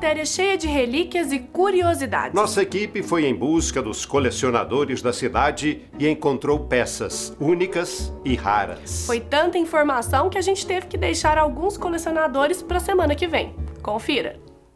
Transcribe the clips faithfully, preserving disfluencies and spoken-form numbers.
matéria cheia de relíquias e curiosidades. Nossa equipe foi em busca dos colecionadores da cidade e encontrou peças únicas e raras. Foi tanta informação que a gente teve que deixar alguns colecionadores para a semana que vem. Confira!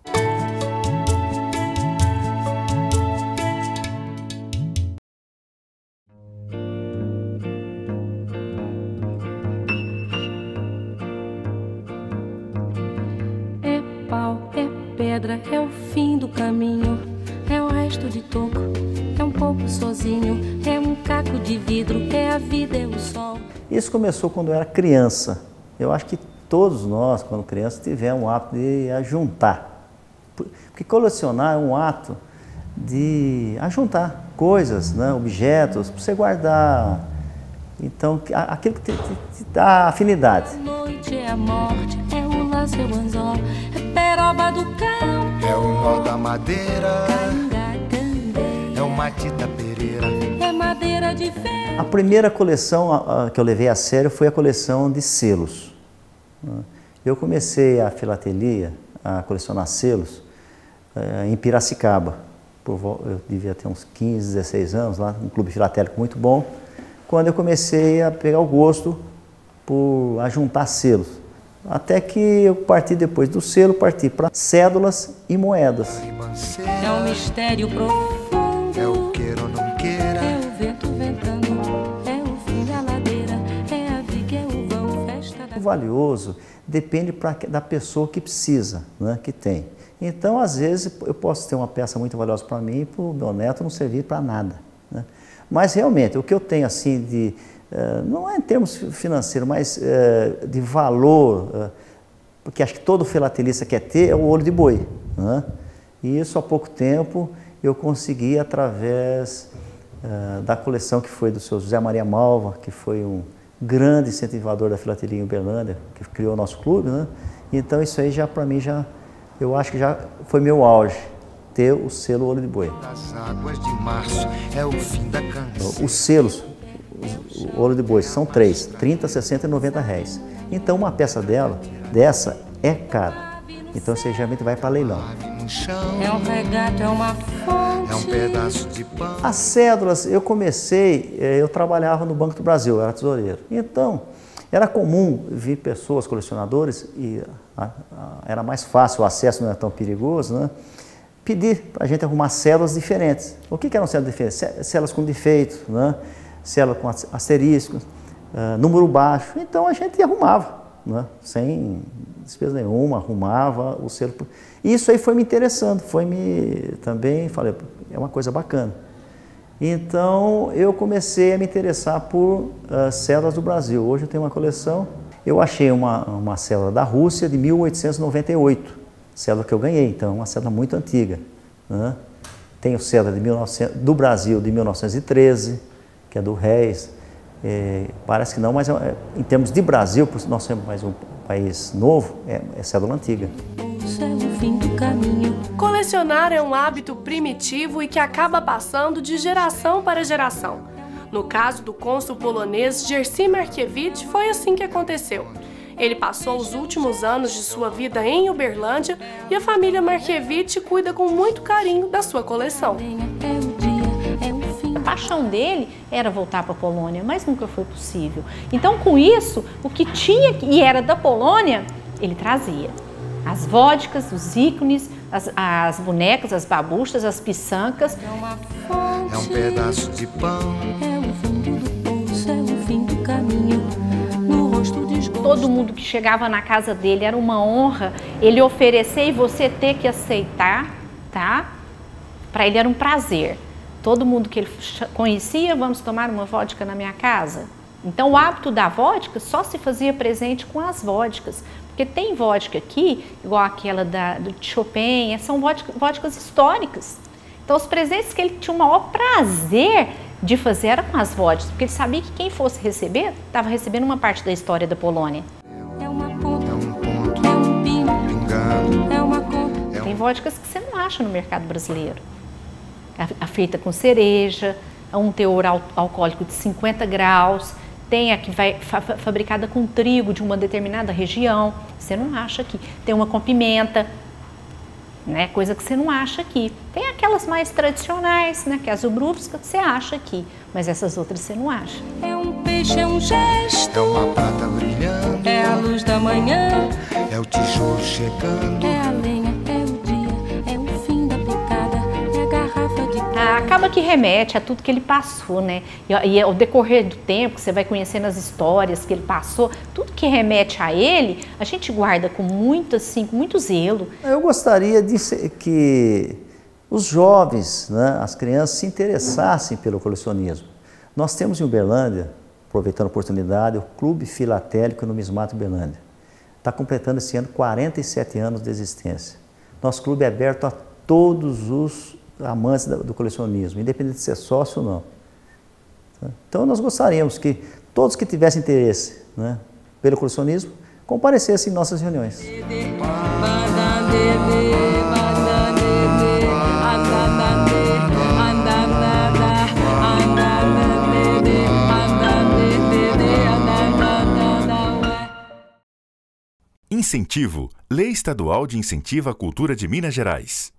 É o fim do caminho, é o resto de toco, é um pouco sozinho, é um caco de vidro, é a vida, é o sol. Isso começou quando eu era criança. Eu acho que todos nós, quando crianças, tivemos o hábito de ajuntar. Porque colecionar é um ato de ajuntar coisas, né, objetos, para você guardar. Então, aquilo que te, te, te dá afinidade. A noite é a morte, é o laço, é o anzol, é peroba do cão. É o nó da madeira, é o matita pereira, é madeira de ferro. A primeira coleção a, a, que eu levei a sério foi a coleção de selos. Eu comecei a filatelia, a colecionar selos, eh, em Piracicaba. Por, eu devia ter uns quinze, dezesseis anos, lá, um clube filatélico muito bom, quando eu comecei a pegar o gosto por ajuntar selos. Até que eu parti depois do selo, parti para cédulas e moedas. É um mistério profundo, é o queira ou não queira, é o vento ventando, é o fim da ladeira, é a viga, é o vão, festa da... O valioso depende pra, da pessoa que precisa, né, que tem. Então, às vezes, eu posso ter uma peça muito valiosa para mim e para o meu neto não servir para nada, né? Mas, realmente, o que eu tenho, assim, de... Uh, não é em termos financeiros, mas uh, de valor, uh, porque acho que todo filatelista quer ter, é o olho de boi, né? E isso há pouco tempo eu consegui através uh, da coleção que foi do seu José Maria Malva, que foi um grande incentivador da filatelia em Uberlândia, que criou o nosso clube, né? Então isso aí já para mim, já, eu acho que já foi meu auge, ter o selo olho de boi. Das águas de março é o fim da canção. Os selos, o olho de boi, são três, trinta, sessenta e noventa reais. Então uma peça dela, dessa é cara. Então você geralmente vai para leilão. É um regato, é uma fonte, é um pedaço de pão. As cédulas, eu comecei, eu trabalhava no Banco do Brasil, eu era tesoureiro. Então, era comum vir pessoas, colecionadores, e a, a, era mais fácil, o acesso não era tão perigoso, né? Pedir para a gente arrumar células diferentes. O que, que eram células diferentes? Células com defeito, né? Célula com asteriscos, uh, número baixo. Então a gente arrumava, né? Sem despesa nenhuma, arrumava o selo. Isso aí foi me interessando, foi me também, falei, é uma coisa bacana. Então eu comecei a me interessar por uh, células do Brasil. Hoje eu tenho uma coleção, eu achei uma, uma célula da Rússia de mil oitocentos e noventa e oito, célula que eu ganhei, então é uma célula muito antiga, né? Tenho célula de mil e novecentos, do Brasil de mil novecentos e treze, que é do Reis, é, parece que não, mas é, em termos de Brasil, por nós sermos mais um país novo, é, é cédula antiga. Colecionar é um hábito primitivo e que acaba passando de geração para geração. No caso do cônsul polonês Jerzy Markiewicz, foi assim que aconteceu. Ele passou os últimos anos de sua vida em Uberlândia e a família Markiewicz cuida com muito carinho da sua coleção. A paixão dele era voltar para a Polônia, mas nunca foi possível. Então, com isso, o que tinha e era da Polônia, ele trazia. As vodkas, os ícones, as, as bonecas, as babuchas, as pisancas. É uma fonte, é um pedaço de pão, é o fundo do poço, é o fim do caminho, no rosto desgosto. Todo mundo que chegava na casa dele era uma honra ele oferecer e você ter que aceitar, tá? Para ele era um prazer. Todo mundo que ele conhecia, vamos tomar uma vodka na minha casa? Então o hábito da vodka só se fazia presente com as vodkas. Porque tem vodka aqui, igual aquela da, do Chopin, são vodka, vodkas históricas. Então os presentes que ele tinha o maior prazer de fazer era com as vodkas, porque ele sabia que quem fosse receber, estava recebendo uma parte da história da Polônia. É uma ponta, é um ponto, é um pino, pingando, é uma conta. Tem vodkas que você não acha no mercado brasileiro. A feita com cereja, um teor al alcoólico de cinquenta graus, tem a que vai fa fabricada com trigo de uma determinada região, você não acha aqui. Tem uma com pimenta, né? Coisa que você não acha aqui. Tem aquelas mais tradicionais, né? Que é a Zubrupska, que você acha aqui, mas essas outras você não acha. É um peixe, é um gesto, É uma prata brilhando, é a luz da manhã, é o tijolo chegando. é a lenha, é o dia, é o fim da picada, é a garrafa de Ah, acaba que remete a tudo que ele passou, né? E, e ao decorrer do tempo, você vai conhecendo as histórias que ele passou, tudo que remete a ele, a gente guarda com muito, assim, com muito zelo. Eu gostaria de ser- que os jovens, né, as crianças, se interessassem pelo colecionismo. Nós temos em Uberlândia, aproveitando a oportunidade, o Clube Filatélico e Numismático Uberlândia. Está completando esse ano quarenta e sete anos de existência. Nosso clube é aberto a todos os amantes do colecionismo, independente de ser sócio ou não. Então nós gostaríamos que todos que tivessem interesse, né, pelo colecionismo comparecessem em nossas reuniões. Incentivo, Lei Estadual de Incentivo à Cultura de Minas Gerais.